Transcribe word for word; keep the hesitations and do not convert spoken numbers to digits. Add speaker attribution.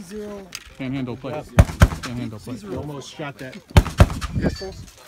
Speaker 1: zero.
Speaker 2: Panhandle play.
Speaker 3: Yes.
Speaker 2: Panhandle play.
Speaker 3: You almost shot that pistols.